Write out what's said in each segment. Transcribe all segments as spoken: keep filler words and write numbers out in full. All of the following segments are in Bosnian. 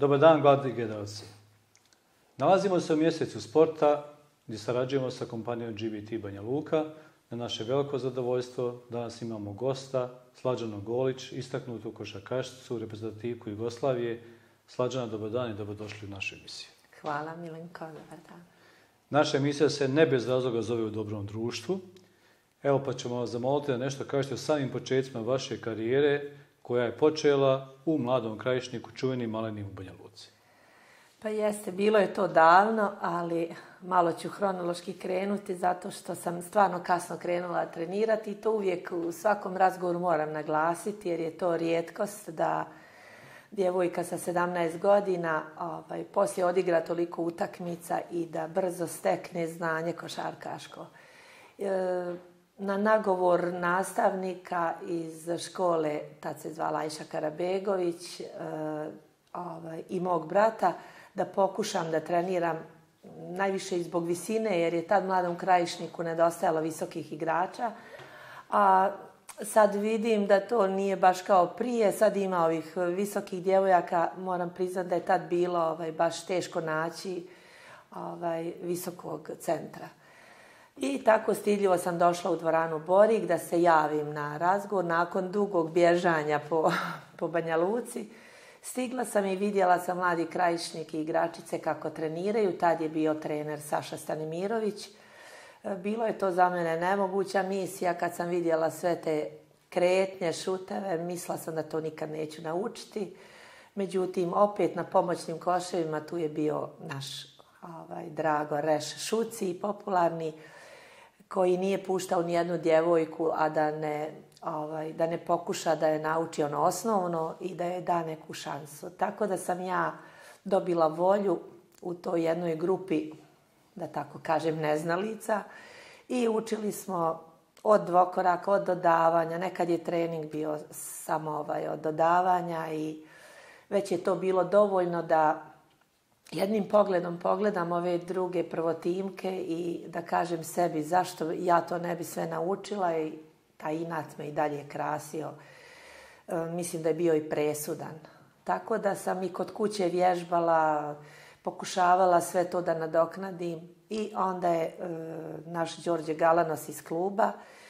Dobar dan, mladi gledalci. Nalazimo se u mjesecu sporta gdje sarađujemo sa kompanijom G B T Banja Luka. Na naše veliko zadovoljstvo danas imamo gosta, Slađanu Golić, istaknutu košarkašicu, reprezentativku Jugoslavije. Slađana, dobar dan i dobrodošli u našu emisiju. Hvala, Milenko, dobar dan. Naša emisija se ne bez razloga zove U dobrom društvu. Evo pa ćemo vas zamoliti da nešto kažete o samim početcima vaše karijere koja je počela u Mladom Krajišniku, čuvenim Malenim u Banja Luci. Pa jeste, bilo je to davno, ali malo ću hronološki krenuti zato što sam stvarno kasno krenula trenirati i to uvijek u svakom razgovoru moram naglasiti jer je to rijetkost da djevojka sa sedamnaest godina ovaj, poslije odigra toliko utakmica i da brzo stekne znanje košarkaško. E, na nagovor nastavnika iz škole, tad se zvala Ajša Karabegović, e, ovaj, i mog brata, da pokušam da treniram najviše i zbog visine, jer je tad Mladom Krajišniku nedostajalo visokih igrača. A sad vidim da to nije baš kao prije, sad ima ovih visokih djevojaka, moram priznati da je tad bilo ovaj, baš teško naći ovaj, visokog centra. I tako stidljivo sam došla u dvoranu Borik da se javim na razgovor nakon dugog bježanja po, po Banja Luci. Stigla sam i vidjela sam Mladi Krajišnik i igračice kako treniraju. Tad je bio trener Saša Stanimirović. Bilo je to za mene nemoguća misija. Kad sam vidjela sve te kretnje, šuteve, mislila sam da to nikad neću naučiti. Međutim, opet na pomoćnim koševima tu je bio naš ovaj, Drago Reš Šuci, popularni, koji nije puštao nijednu djevojku, a da ne, ovaj, da ne pokuša da je nauči ono osnovno i da je da neku šansu. Tako da sam ja dobila volju u toj jednoj grupi, da tako kažem, neznalica i učili smo od dvokoraka, od dodavanja. Nekad je trening bio samo ovaj, od dodavanja i već je to bilo dovoljno da jednim pogledom pogledam ove druge prvotimke i da kažem sebi zašto ja to ne bi sve naučila i taj inat me i dalje krasio. E, mislim da je bio i presudan. Tako da sam i kod kuće vježbala, pokušavala sve to da nadoknadim i onda je e, naš Đorđe Galanos iz kluba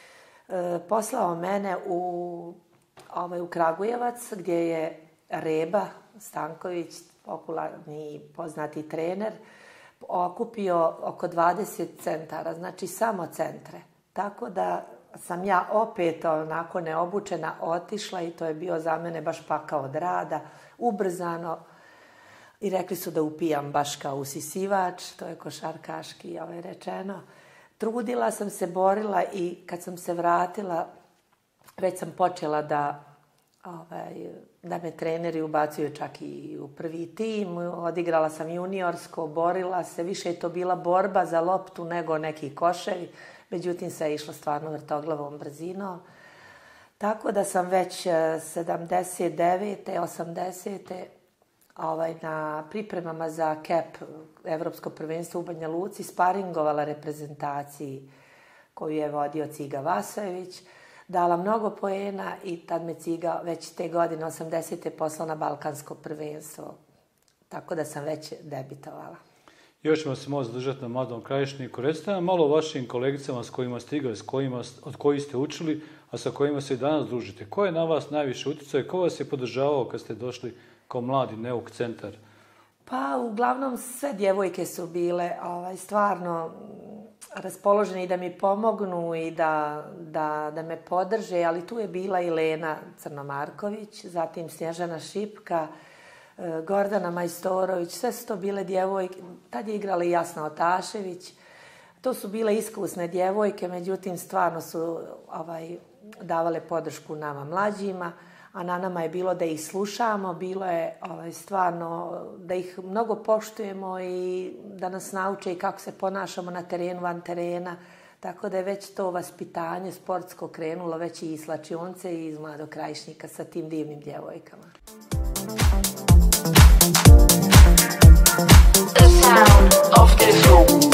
e, poslao mene u, ovaj, u Kragujevac gdje je Reba Stanković, popularni i poznati trener, okupio oko dvadeset centara, znači samo centre. Tako da sam ja opet onako neobučena otišla i to je bio za mene baš pakao od rada, ubrzano. I rekli su da upijam baš kao usisivač, to je košarkaški ovaj, rečeno. Trudila sam se, borila i kad sam se vratila, već sam počela da, ovaj, da me treneri ubacuju čak i u prvi tim. Odigrala sam juniorsko, borila se, više je to bila borba za loptu nego neki koševi. Međutim, sve je išlo stvarno vrtoglavom brzinom. Tako da sam već sedamdeset devete, osamdesete Ovaj, na pripremama za K E P, Evropsko prvenstvo u Banja Luci, sparingovala reprezentaciji koju je vodio Ciga Vasojević, dala mnogo poena i tad me Ciga već te godine osamdesete poslao na Balkansko prvenstvo. Tako da sam već debitovala. Još ćemo se malo zadržati na Mladom Krajišniku. Recite nam malo o vašim kolegicama s kojima ste igrali, s kojima, od kojih ste učili, a sa kojima se i danas družite. Ko je na vas najviše utjecao i ko vas je podržavao kad ste došli kao mladi neuk centar? Pa uglavnom sve djevojke su bile ovaj, stvarno raspoložene i da mi pomognu i da, da, da me podrže, ali tu je bila i Lena Crnomarković, zatim Snježana Šipka, Gordana Majstorović, sve su to bile djevojke, tad je igrala i Jasna Otašević. To su bile iskusne djevojke, međutim stvarno su ovaj, davale podršku nama mlađima, a na nama je bilo da ih slušamo, bilo je ovaj, stvarno da ih mnogo poštujemo i da nas nauče i kako se ponašamo na terenu, van terena. Tako da je već to vaspitanje sportsko krenulo već i iz slačionce i iz Mladog Krajišnika sa tim divnim djevojkama. The sound of disco.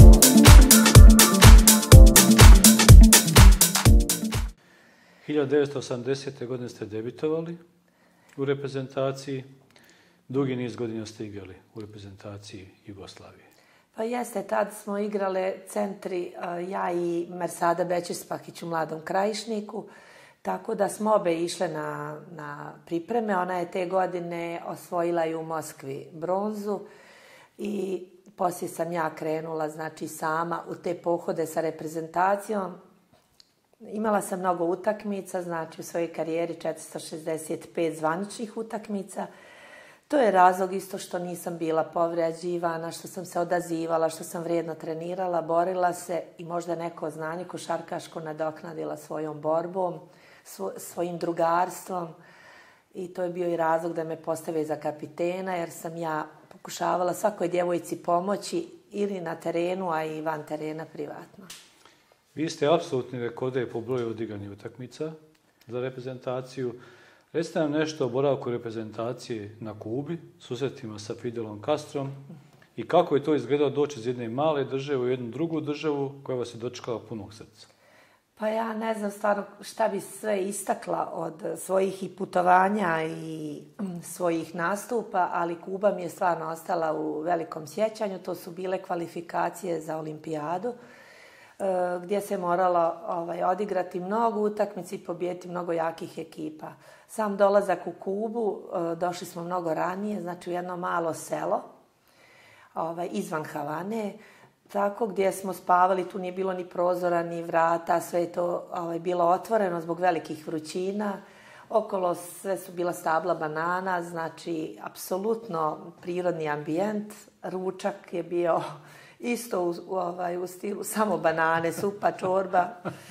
hiljadu devetsto osamdesete. godine ste debitovali u reprezentaciji. dugi niz godina ste igrali u reprezentaciji Jugoslavije. Pa jeste, tad smo igrale centri, ja i Mersada Bećis-Pahić u Mladom Krajišniku, tako da smo obe išle na, na pripreme. Ona je te godine osvojila i u Moskvi bronzu i poslije sam ja krenula, znači sama u te pohode sa reprezentacijom. Imala sam mnogo utakmica, znači u svojoj karijeri četiristo šezdeset pet zvaničnih utakmica. To je razlog isto što nisam bila povređivana, što sam se odazivala, što sam vrijedno trenirala, borila se i možda neko znanje košarkaško nadoknadila svojom borbom, svojim drugarstvom. I to je bio i razlog da me postave za kapitena, jer sam ja pokušavala svakoj djevojci pomoći ili na terenu, a i van terena privatno. Vi ste apsolutni rekorder po broju odigranih utakmica za reprezentaciju. Recite nam nešto o boravku reprezentacije na Kubi, susretima sa Fidelom Castrom i kako je to izgledalo doći iz jedne male države u jednu drugu državu koja vas je dočekala punog srca. Pa ja ne znam stvarno šta bi sve istakla od svojih i putovanja i svojih nastupa, ali Kuba mi je stvarno ostala u velikom sjećanju. To su bile kvalifikacije za olimpijadu, gdje se moralo ovaj, odigrati mnogo utakmica i pobijediti mnogo jakih ekipa. Sam dolazak u Kubu, došli smo mnogo ranije, znači u jedno malo selo, ovaj, izvan Havane, tako gdje smo spavali, tu nije bilo ni prozora, ni vrata, sve je to ovaj, bilo otvoreno zbog velikih vrućina. Okolo sve su bila stabla banana, znači apsolutno prirodni ambijent. Ručak je bio isto u, u, ovaj, u stilu samo banane, supa, čorba,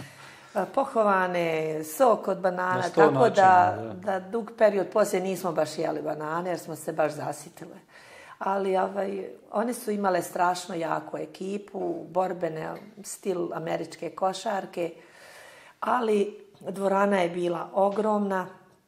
pohovane, sok od banana, tako načina, da, da. da dug period poslije nismo baš jeli banane jer smo se baš zasitile. Ali ovaj, one su imale strašno jaku ekipu, borbene, stil američke košarke, ali dvorana je bila ogromna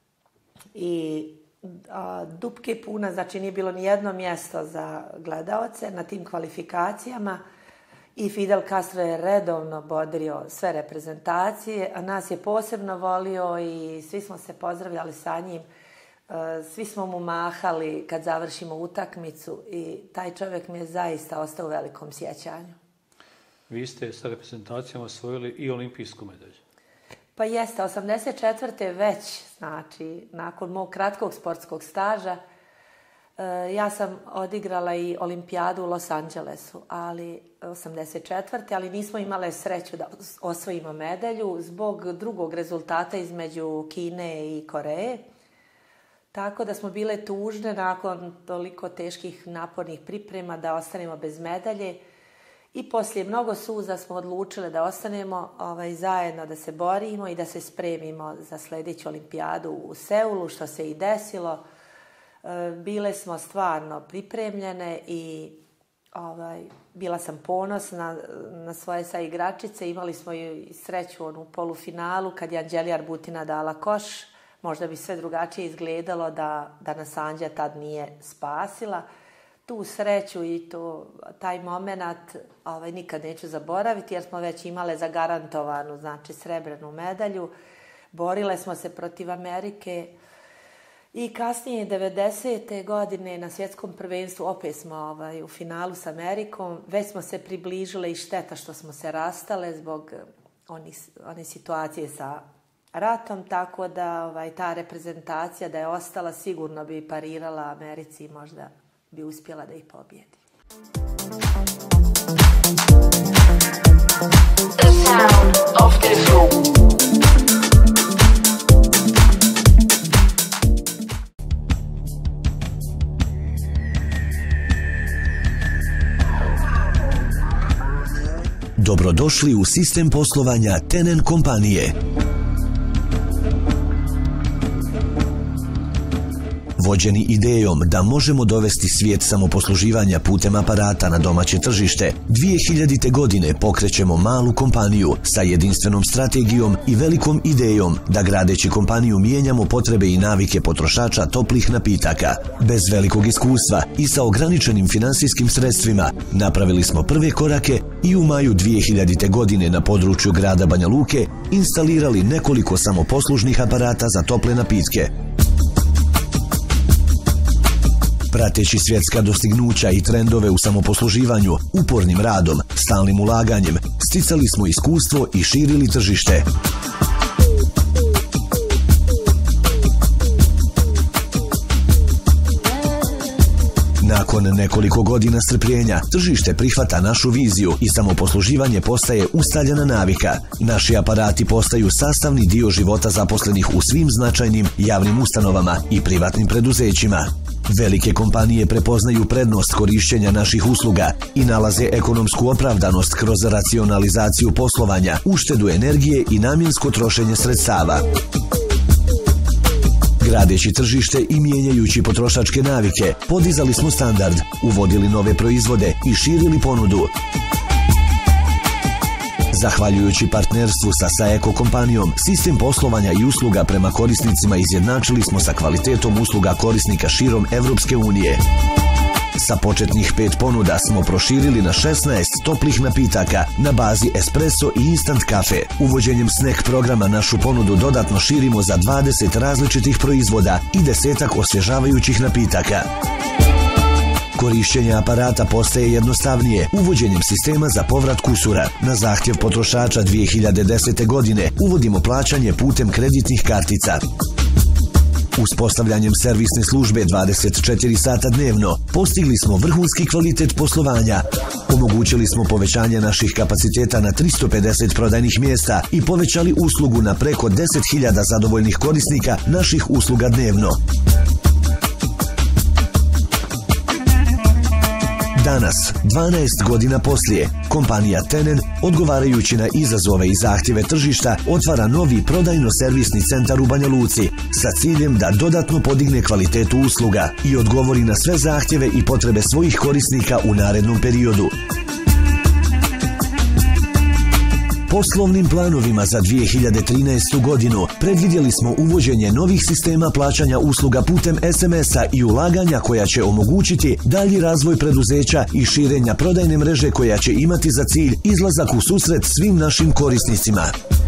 i a, dupke puna, znači nije bilo ni jedno mjesto za gledaoce na tim kvalifikacijama i Fidel Castro je redovno bodrio sve reprezentacije, a nas je posebno volio i svi smo se pozdravljali sa njim. Svi smo mu mahali kad završimo utakmicu i taj čovjek mi je zaista ostao u velikom sjećanju. Vi ste sa reprezentacijom osvojili i olimpijsku medalju. Pa jeste, osamdeset četvrte već, znači, nakon mog kratkog sportskog staža, ja sam odigrala i olimpijadu u Los Angelesu, ali osamdeset četvrte ali nismo imale sreću da osvojimo medalju zbog drugog rezultata između Kine i Koreje. Tako da smo bile tužne nakon toliko teških napornih priprema da ostanemo bez medalje i poslije mnogo suza smo odlučile da ostanemo ovaj, zajedno, da se borimo i da se spremimo za sljedeću olimpijadu u Seulu, što se i desilo. E, bile smo stvarno pripremljene i ovaj, bila sam ponosna na svoje saigračice. Imali smo i sreću u polufinalu kad je Anđelija Arbutina dala koš. Možda bi sve drugačije izgledalo da, da nas Anđa tad nije spasila. Tu sreću i to, taj moment ovaj, nikad neću zaboraviti jer smo već imale zagarantovanu, znači, srebrnu medalju. Borile smo se protiv Amerike i kasnije devedesete godine na svjetskom prvenstvu opet smo ovaj, u finalu s Amerikom. Već smo se približile i šteta što smo se rastale zbog onih, one situacije sa ratom, tako da ovaj, ta reprezentacija da je ostala sigurno bi parirala Americi i možda bi uspjela da ih pobjedi. The sound of the soul. Dobrodošli u sistem poslovanja Tenen kompanije. Vođeni idejom da možemo dovesti svijet samoposluživanja putem aparata na domaće tržište, dvije hiljadite. godine pokrećemo malu kompaniju sa jedinstvenom strategijom i velikom idejom da gradeći kompaniju mijenjamo potrebe i navike potrošača toplih napitaka. Bez velikog iskustva i sa ograničenim finansijskim sredstvima napravili smo prve korake i u maju dvije hiljadite. godine na području grada Banja Luke instalirali nekoliko samoposlužnih aparata za tople napitke. Prateći svjetska dostignuća i trendove u samoposluživanju, upornim radom, stalnim ulaganjem, sticali smo iskustvo i širili tržište. Nakon nekoliko godina strpljenja, tržište prihvata našu viziju i samoposluživanje postaje ustaljena navika. Naši aparati postaju sastavni dio života zaposlenih u svim značajnim javnim ustanovama i privatnim preduzećima. Velike kompanije prepoznaju prednost korišćenja naših usluga i nalaze ekonomsku opravdanost kroz racionalizaciju poslovanja, uštedu energije i namjensko trošenje sredstava. Gradeći tržište i mijenjajući potrošačke navike, podizali smo standard, uvodili nove proizvode i širili ponudu. Zahvaljujući partnerstvu sa Saeco kompanijom, sistem poslovanja i usluga prema korisnicima izjednačili smo sa kvalitetom usluga korisnika širom Evropske unije. Sa početnih pet ponuda smo proširili na šesnaest toplih napitaka na bazi espresso i instant kafe. Uvođenjem snack programa našu ponudu dodatno širimo za dvadeset različitih proizvoda i desetak osvježavajućih napitaka. Korišćenje aparata postaje jednostavnije uvođenjem sistema za povrat kusura. Na zahtjev potrošača dvije hiljade desete. godine uvodimo plaćanje putem kreditnih kartica. Uspostavljanjem servisne službe dvadeset četiri sata dnevno postigli smo vrhunski kvalitet poslovanja. Omogućili smo povećanje naših kapaciteta na tristo pedeset prodajnih mjesta i povećali uslugu na preko deset hiljada zadovoljnih korisnika naših usluga dnevno. Danas, dvanaest godina poslije, kompanija Tenen, odgovarajući na izazove i zahtjeve tržišta, otvara novi prodajno-servisni centar u Banja Luci sa ciljem da dodatno podigne kvalitetu usluga i odgovori na sve zahtjeve i potrebe svojih korisnika u narednom periodu. Poslovnim planovima za dvije hiljade trinaestu. godinu predvidjeli smo uvođenje novih sistema plaćanja usluga putem es em es a i ulaganja koja će omogućiti dalji razvoj preduzeća i širenja prodajne mreže koja će imati za cilj izlazak u susret svim našim korisnicima.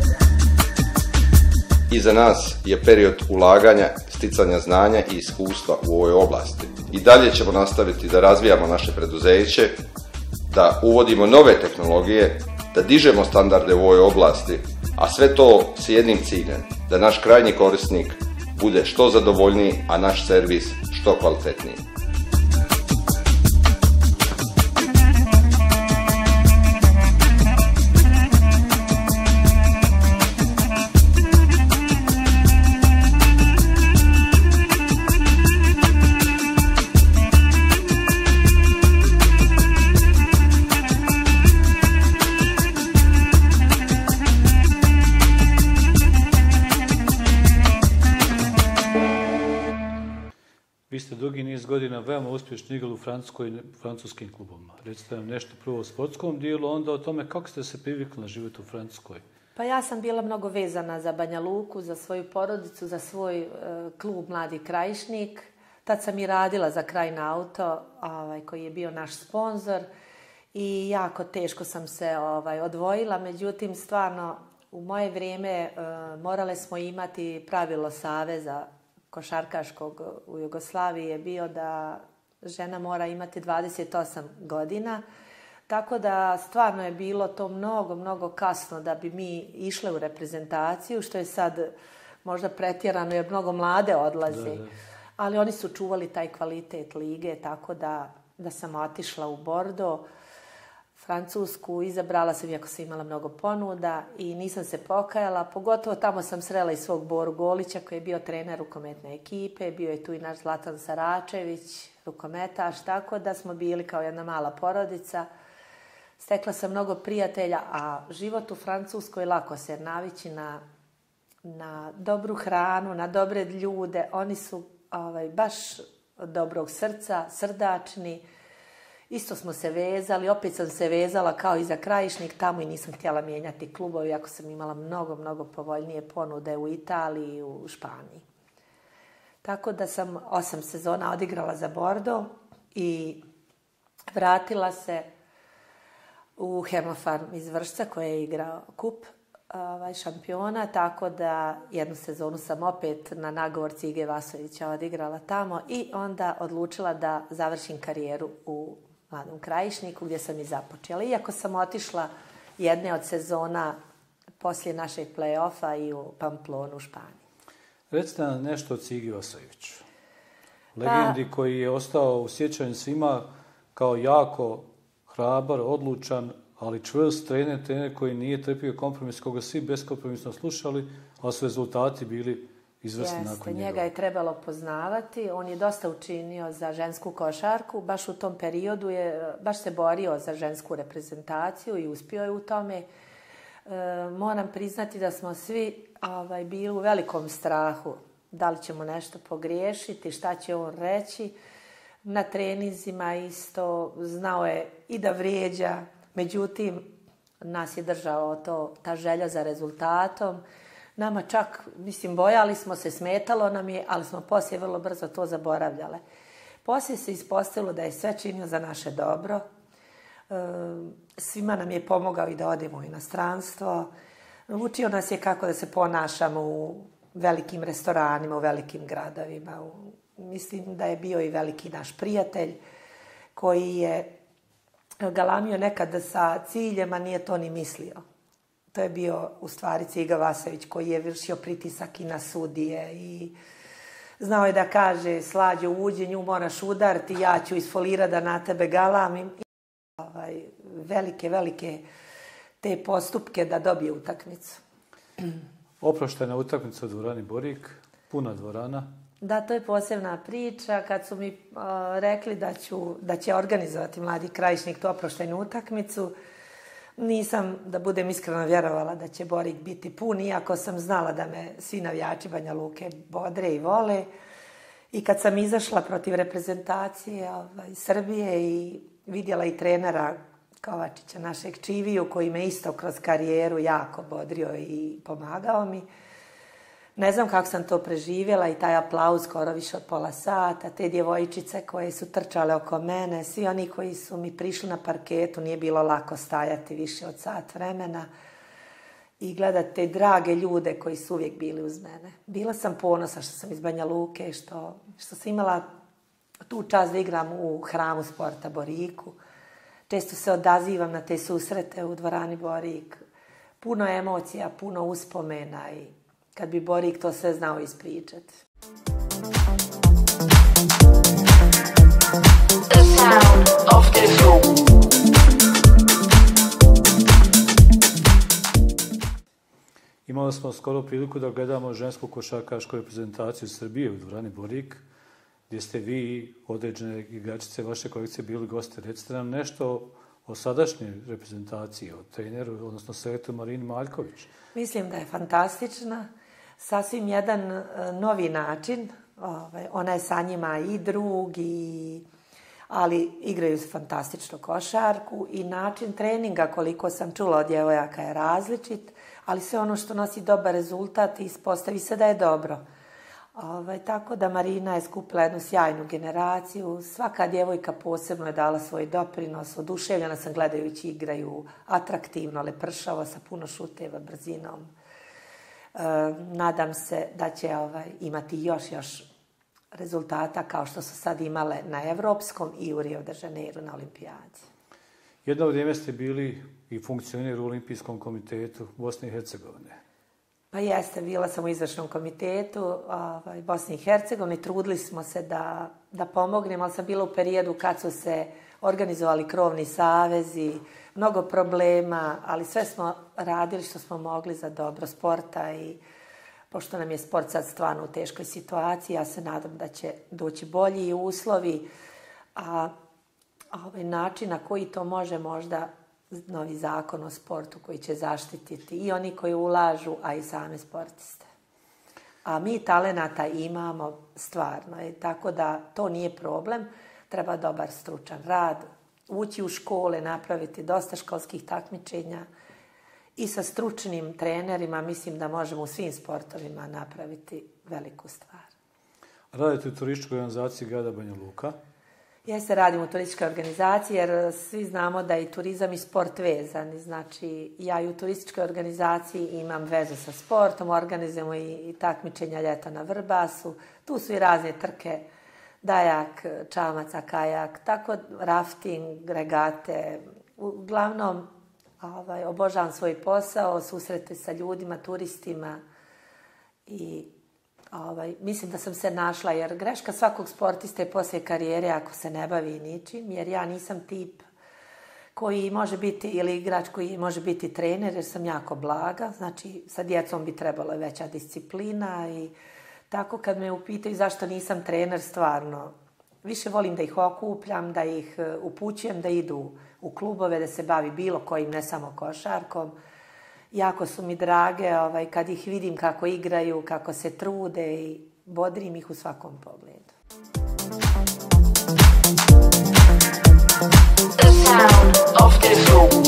Iza nas je period ulaganja, sticanja znanja i iskustva u ovoj oblasti. I dalje ćemo nastaviti da razvijamo naše preduzeće, da uvodimo nove tehnologije, da dižemo standarde u ovoj oblasti, a sve to s jednim ciljem, da naš krajnji korisnik bude što zadovoljniji, a naš servis što kvalitetniji. Vi ste dugi niz godina veoma uspješni igrali u Francuskoj, francuskim klubovima. Recite nam nešto prvo o sportskom dijelu, onda o tome kako ste se privikli na život u Francuskoj. Pa ja sam bila mnogo vezana za Banja Luku, za svoju porodicu, za svoj e, klub Mladi Krajišnik. Tad sam i radila za Krajina auto, ovaj, koji je bio naš sponzor. I jako teško sam se ovaj, odvojila, međutim stvarno u moje vrijeme e, morale smo imati pravilo saveza košarkaškog u Jugoslaviji je bio da žena mora imati dvadeset osam godina. Tako da stvarno je bilo to mnogo, mnogo kasno da bi mi išle u reprezentaciju, što je sad možda pretjerano jer mnogo mlade odlaze. Da, da. Ali oni su čuvali taj kvalitet lige, tako da, da sam otišla u Bordeaux, Francusku, izabrala sam, iako sam imala mnogo ponuda i nisam se pokajala. Pogotovo tamo sam srela i svog Boru Golića koji je bio trener rukometne ekipe, bio je tu i naš Zlatan Saračević, rukometaš, tako da smo bili kao jedna mala porodica. Stekla sam mnogo prijatelja, a život u Francuskoj lako se navići na, na dobru hranu, na dobre ljude. Oni su ovaj, baš dobrog srca, srdačni. Isto smo se vezali, opet sam se vezala kao i za Krajišnik tamo i nisam htjela mijenjati klubovi, iako sam imala mnogo, mnogo povoljnije ponude u Italiji i u Španiji. Tako da sam osam sezona odigrala za Bordeaux i vratila se u Hemofarm iz Vršca koji je igrao kup. ovaj, šampiona, tako da jednu sezonu sam opet na nagovor Cige Vasovića odigrala tamo i onda odlučila da završim karijeru u Mladom Krajišniku gdje sam i započela. Iako sam otišla jedne od sezona poslije našeg play-offa i u Pamplonu u Španiji. Recite nam nešto o Cigi Vasoviću. Legendi pa, koji je ostao u sjećanju svima kao jako hrabar, odlučan, ali čvrst trener, trener koji nije trpio kompromis, koga svi beskompromisno slušali, ali su rezultati bili izvrsni Jeste, nakon njega. Njega je trebalo poznavati. On je dosta učinio za žensku košarku. Baš u tom periodu je, baš se borio za žensku reprezentaciju i uspio je u tome. E, moram priznati da smo svi ovaj, bili u velikom strahu. Da li ćemo nešto pogriješiti, šta će on reći. Na treninzima isto znao je i da vrijeđa. Međutim, nas je držao to, ta želja za rezultatom. Nama čak, mislim, bojali smo se, smetalo nam je, ali smo poslije vrlo brzo to zaboravljale. Poslije se ispostavilo da je sve činio za naše dobro. E, svima nam je pomogao i da odemo u inostranstvo. Učio nas je kako da se ponašamo u velikim restoranima, u velikim gradovima. U, mislim da je bio i veliki naš prijatelj koji je galamio nekada sa ciljem, a nije to ni mislio. To je bio u stvari Ciga Vasović koji je vršio pritisak i na sudije i znao je da kaže Slađo uđi, nju moraš udariti, ja ću isfolirati da na tebe galamim. I ovaj, velike, velike te postupke da dobije utakmicu. Oproštena utakmica u dvorani Borik, puna dvorana. Da, to je posebna priča. Kad su mi uh, rekli da, ću, da će organizovati Mladi Krajišnik tu oproštenu utakmicu, nisam, da budem iskreno, vjerovala da će Borik biti pun, iako sam znala da me svi navijači Banja Luke bodre i vole. I kad sam izašla protiv reprezentacije ovaj, Srbije i vidjela i trenera Kovačića, našeg Čiviju, koji me isto kroz karijeru jako bodrio i pomagao mi, ne znam kako sam to preživjela i taj aplauz skoro više od pola sata, te djevojčice koje su trčale oko mene, svi oni koji su mi prišli na parketu, nije bilo lako stajati više od sat vremena i gledati te drage ljude koji su uvijek bili uz mene. Bila sam ponosna što sam iz Banja Luke, što, što sam imala tu čast da igram u hramu sporta Boriku. Često se odazivam na te susrete u dvorani Borik. Puno emocija, puno uspomena i kad bi Borik to sve znao ispričati. The sound of this room. Imali smo skoro priliku da gledamo žensku košarkašku reprezentaciju Srbije u dvorani Borik, gdje ste vi, određene igračice vaše kolekcije, bili gosti. Recite nam nešto o sadašnjoj reprezentaciji, o treneru, odnosno selektoru Marini Maljković. Mislim da je fantastična. Sasvim jedan novi način. Ona je sa njima i drug, i, ali igraju fantastičnu košarku i način treninga, koliko sam čula od djevojaka, je različit, ali sve ono što nosi dobar rezultat ispostavi se da je dobro. Ove, tako da Marina je skupila jednu sjajnu generaciju. Svaka djevojka posebno je dala svoj doprinos. Oduševljena sam gledajući igraju atraktivno, lepršavo, sa puno šuteva, brzinom. E, nadam se da će ovaj, imati još, još rezultata kao što su sad imale na Evropskom i u Rio de Janeiro na Olimpijadi. Jedno vrijeme ste bili i funkcioner u Olimpijskom komitetu Bosne i Hercegovine. Pa jeste, bila sam u izvršnom komitetu ovaj, Bosne i Hercegovine. Trudili smo se da, da pomognemo, ali sam bila u periodu kad su se organizovali krovni savezi, mnogo problema, ali sve smo radili što smo mogli za dobro sporta i pošto nam je sport sad stvarno u teškoj situaciji, ja se nadam da će doći bolji uslovi, a ovaj način na koji to može možda novi zakon o sportu koji će zaštititi i oni koji ulažu, a i same sportiste. A mi talenata imamo stvarno, je, tako da to nije problem. Treba dobar stručan rad, ući u škole, napraviti dosta školskih takmičenja i sa stručnim trenerima mislim da možemo u svim sportovima napraviti veliku stvar. Radite u turističkoj organizaciji grada Banja Luka? Jeste, radim u turističkoj organizaciji jer svi znamo da je i turizam i sport vezani. Znači, ja i u turističkoj organizaciji imam vezu sa sportom, organizujemo i, i takmičenja ljeta na Vrbasu. Tu su i razne trke, dajak, čamaca, kajak, tako rafting, regate. Uglavnom, ovaj, obožavam svoj posao, susrete sa ljudima, turistima i Ovaj, mislim da sam se našla, jer greška svakog sportista je poslije karijere ako se ne bavi ničim, jer ja nisam tip koji može biti, ili igrač koji može biti trener, jer sam jako blaga, znači sa djecom bi trebala veća disciplina i tako kad me upitaju zašto nisam trener, stvarno, više volim da ih okupljam, da ih upućujem da idu u klubove, da se bavi bilo kojim, ne samo košarkom. Jako su mi drage ovaj, kad ih vidim kako igraju, kako se trude i bodrim ih u svakom pogledu. The sound of the room.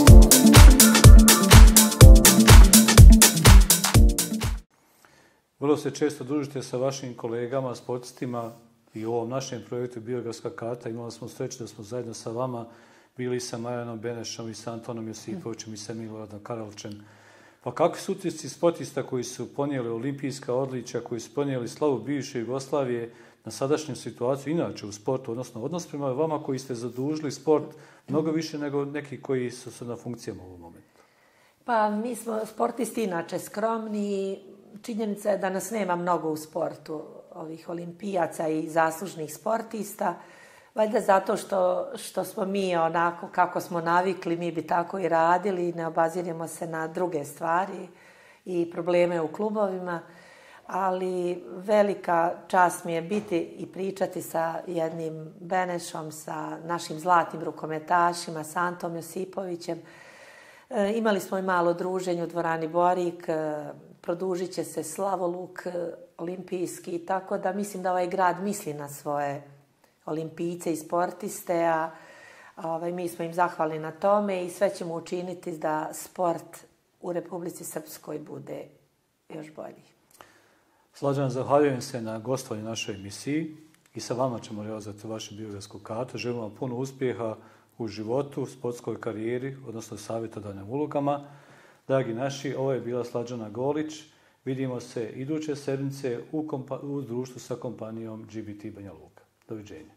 Vrlo se često družite sa vašim kolegama, sportistima i u ovom našem projektu Biografska karta. Imali smo sreću da smo zajedno sa vama bili sa Marijanom Benešom i sa Antonom Josipovićem i sa Miloradom Karalićem. Pa kakvi su utisci sportista koji su ponijeli olimpijska odličja, koji su ponijeli slavu bivše Jugoslavije na sadašnju situaciju, inače u sportu, odnosno odnos prema vama koji ste zadužili sport mnogo više nego neki koji su se na funkcijama u ovom momentu? Pa mi smo sportisti inače skromni. Činjenica je da nas nema mnogo u sportu, ovih olimpijaca i zaslužnih sportista. Valjda zato što, što smo mi onako kako smo navikli, mi bi tako i radili, ne obaziremo se na druge stvari i probleme u klubovima, ali velika čast mi je biti i pričati sa jednim Benešom, sa našim zlatnim rukometašima, sa Antom Josipovićem. E, imali smo i malo druženje u dvorani Borik, e, produžit će se Slavoluk olimpijski, tako da mislim da ovaj grad misli na svoje olimpijce i sportiste, a ovaj, mi smo im zahvalni na tome i sve ćemo učiniti da sport u Republici Srpskoj bude još bolji. Slađana, zahvaljujem se na gostovanju našoj emisiji i sa vama ćemo realizati vašu biografsku kartu. Želim vam puno uspjeha u životu, sportskoj karijeri, odnosno savjetodavnim ulogama. Dragi naši, ovo je bila Slađana Golić. Vidimo se iduće sedmice u, kompa- u društvu sa kompanijom G B T Banja Luka. Doviđenja.